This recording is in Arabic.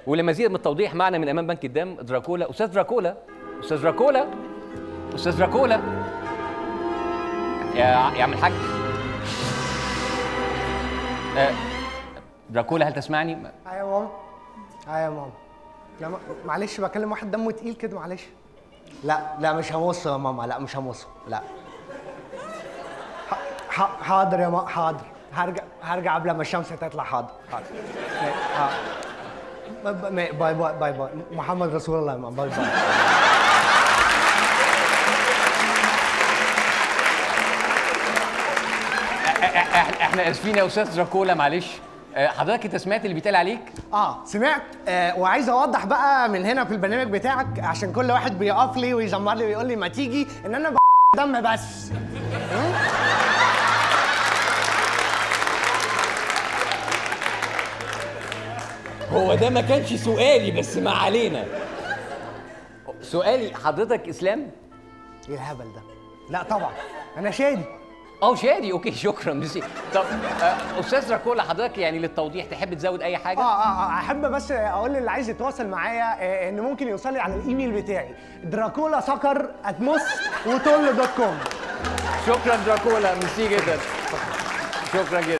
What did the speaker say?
ولمزيد من التوضيح معنا من امام بنك الدم دراكولا. استاذ دراكولا، استاذ دراكولا، استاذ دراكولا، يا عم الحاج دراكولا، هل تسمعني؟ ايوه يا ماما، ايوه يا ماما. لا معلش بكلم واحد دمه تقيل كده، معلش. لا مش همص يا ماما، لا مش همص، لا. حاضر يا ماما، حاضر. هرجع قبل ما الشمس تطلع. حاضر. باي باي باي باي. محمد رسول الله يا ماما. باي باي. احنا اسفين يا استاذ دراكولا، معلش. حضرتك انت سمعت اللي بيتقال عليك؟ سمعت. وعايز اوضح بقى من هنا في البرنامج بتاعك، عشان كل واحد بيقف لي ويزمر لي ويقول لي ما تيجي، ان انا دم بس. هو ده ما كانش سؤالي، بس ما علينا. سؤالي حضرتك اسلام؟ ايه الهبل ده؟ لا طبعا انا شادي. شادي، اوكي، شكرا ميرسي. طب استاذ دراكولا، حضرتك يعني للتوضيح تحب تزود اي حاجه؟ احب بس اقول للي عايز يتواصل معايا ان ممكن يوصل لي على الايميل بتاعي dracolasoccer@moswotol.com. شكرا دراكولا، ميرسي جدا، شكرا جدا.